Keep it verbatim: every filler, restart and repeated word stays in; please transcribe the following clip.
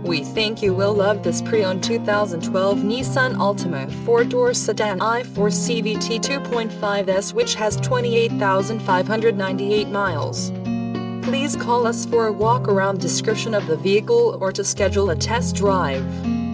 We think you will love this pre-owned two thousand twelve Nissan Altima four-door sedan I four C V T two point five S, which has twenty-eight thousand five hundred ninety-eight miles. Please call us for a walk-around description of the vehicle or to schedule a test drive.